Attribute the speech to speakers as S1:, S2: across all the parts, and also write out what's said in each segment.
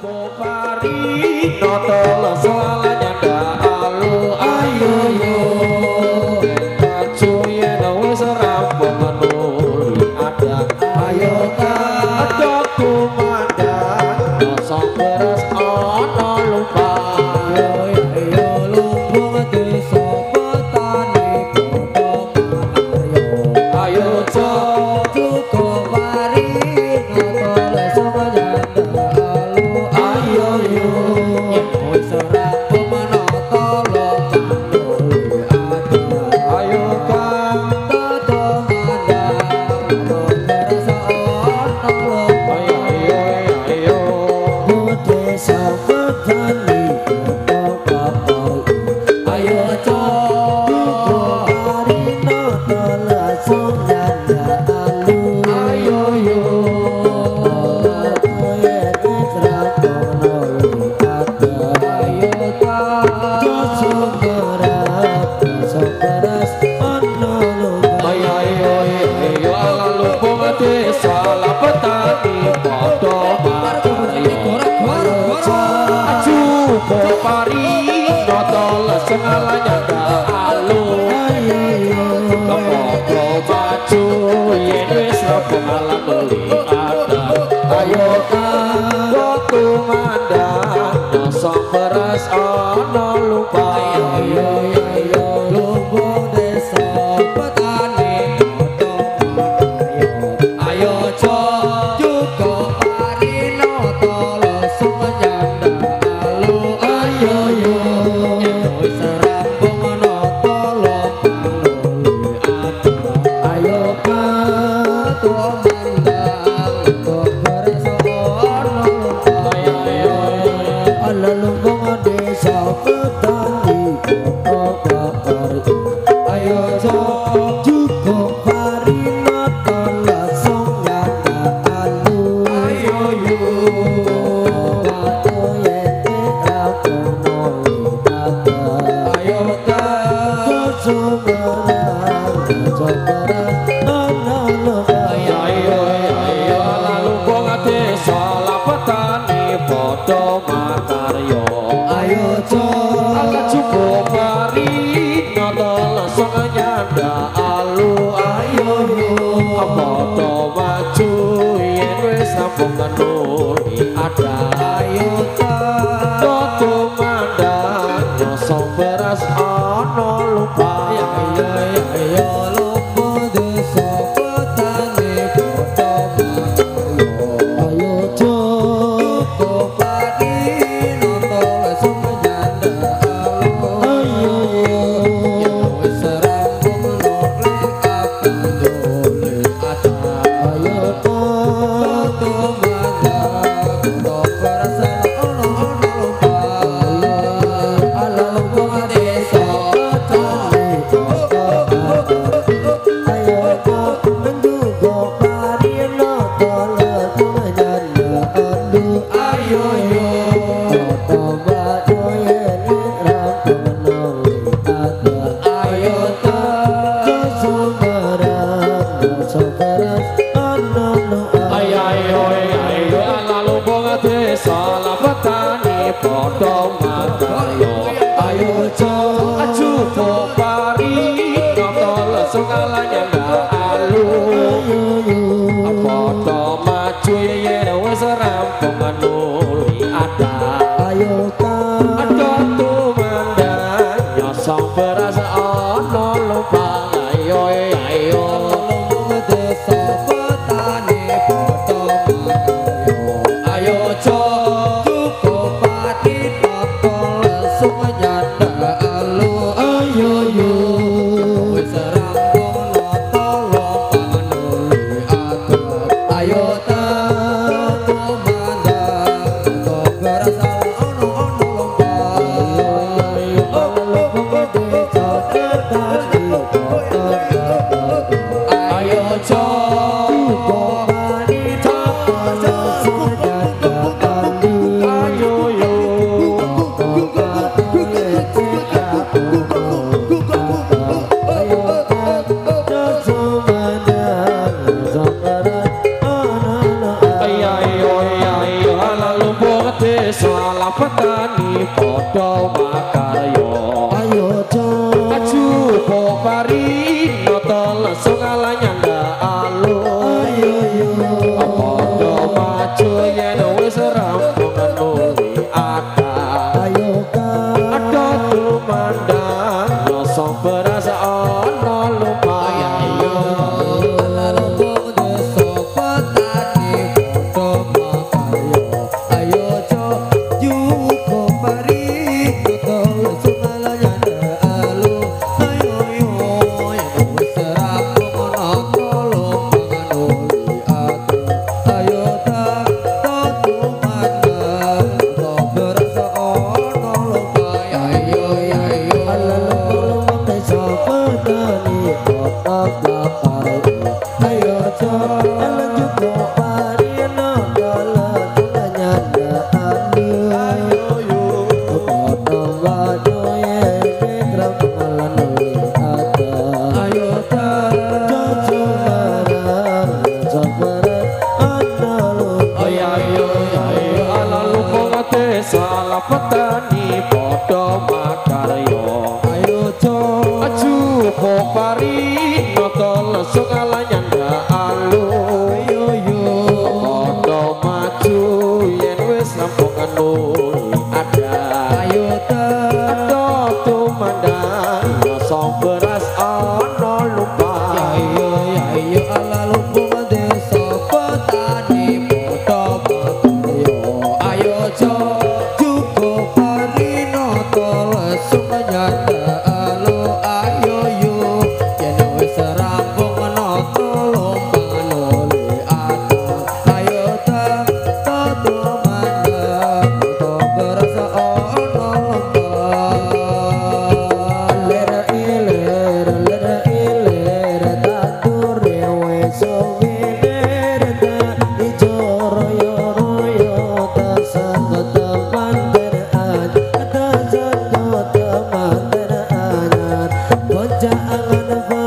S1: Ayo ta, desa lapetani padha makarya
S2: ayo
S1: aju popari nata lesung ala nyanda alun
S2: ayo yo
S1: padha maju yen wis rampung nuli ada
S2: ayo
S1: ada tumandang rasa beras ana lumayan yo
S2: ala lumpung desa petani padha makarya ayo juko pari tol sungala nyanda alu ayo yo yang wis rampung ana kolong manuli aku ayo tak tumandang to berasa ana lumayan ayo ayo ala lumpung desa petani padha makarya ayo ala juko pari nongala nyanda alu
S1: ayo yo
S2: padha wajo yen mitra pengalan ada ayo jojo marang sabaran ana lupa
S1: ayo ala lumpung desa lapetani padha makarya
S2: ayo
S1: aju popari nata lesung ala nyanda alun
S2: ayo yo
S1: padha maju yen wis rampung nuli ada
S2: ayo
S1: ada tumandang rasa beras ana lumayan
S2: ayo ala lumpung desa petani padha makarya ayo juko parino lesung nyanda alu ayo yo yen wis rampung nata lombang nuli ada ayo tumandang to berasa ana lombang lera iler taturi wis wiler ta ijo royo royo ta sangat teman teranyar ta sangat teman teranyar bocaan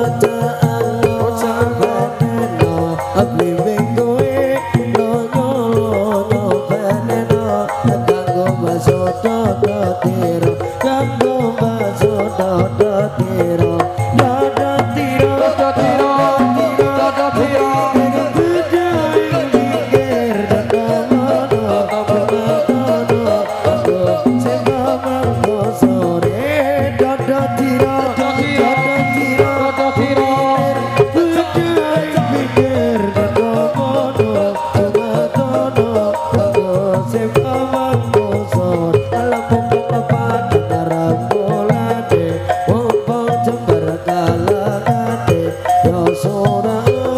S2: veneno abli bengoe no nyolo veneno kanggo baso dodo tiro kanggo baso dodo tiro dodo tiro dodo tiro pikir dodo mono sore dodo tiro pikir dodo mono sebamangko sore alam pokok pada rambolade pompong jember kalangate yo sora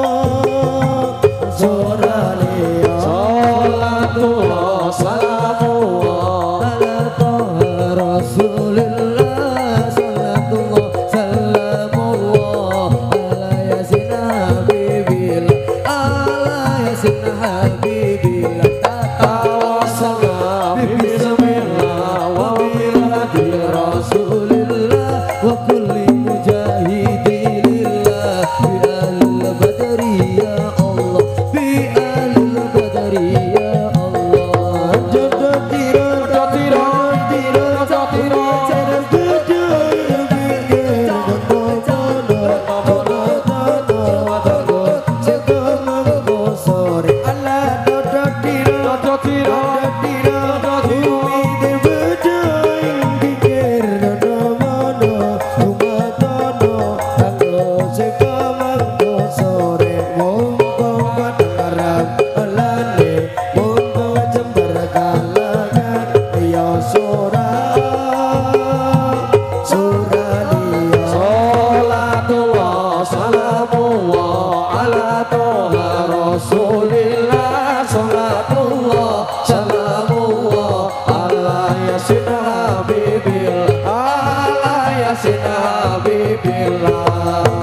S2: leo
S1: salatullah salamullah
S2: ala toha rasulillah salatullah salamullah ala yasin habibillah ala yasin habibillah
S1: tawassalam bismillah wa biladi
S2: rasulillah wa kulli mujahidilillah bi al-badri ya Allah bi al-badri ya Allah jodoh tiro cerdas tujuh pikir sore ala dodo tiro umide bejoing pikir dodo mono tumatono kanggo sebamangko sore mumpung padaran alane mumpung jember kalangan ya sora liya
S1: salatullah salamullah ala toha rasulillah salatullah salamullah ala yasin habibillah ala yasin habibillah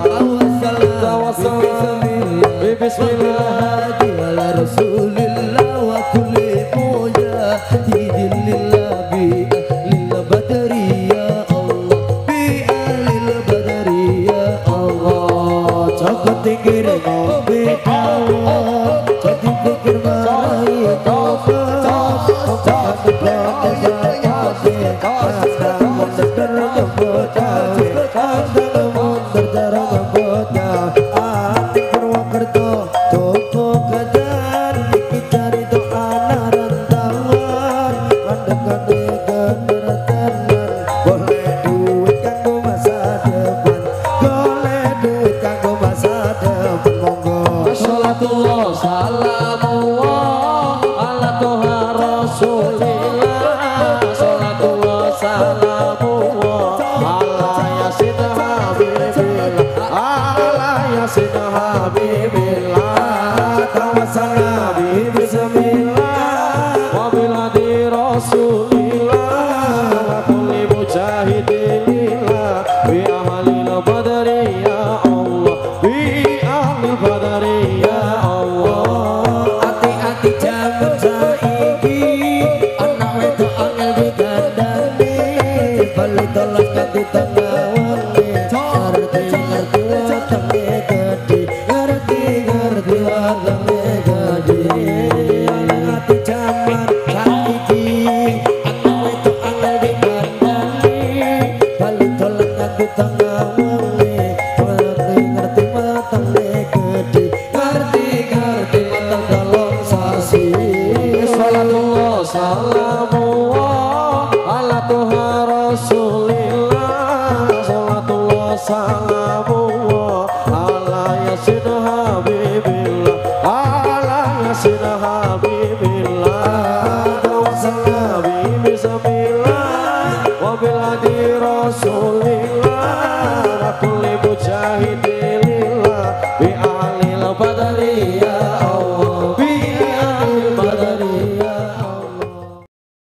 S1: tawassalam bismillah
S2: ala rasulillah wa kulli mujahidillah bi lil badri ya Allah bi lil badri ya Allah jagat tinggi ngombe Allah jadi pikir marai
S1: Salatullah salamullah ala toha rasulillah. Salatullah salamullah ala yasin habibillah. Ala yasin habibillah. Tawassalna bi bismillah wa biladi rasulillah wa kulli mujahidillah bi ahlil badri ya Allah, bi ahlil badri ya
S2: Hati-hati jaman saiki anak wedok angel digandani bali tolak kati tengah wangi ngerti watenge gede ngerti watenge gede hati jaman saiki anak wedok angel digandani bali tolak kati tengah wangi ngerti watenge gede ngerti mateng dalam sasi.
S1: Salatullah salamullah ala toha rasulillah. Salatullah salamullah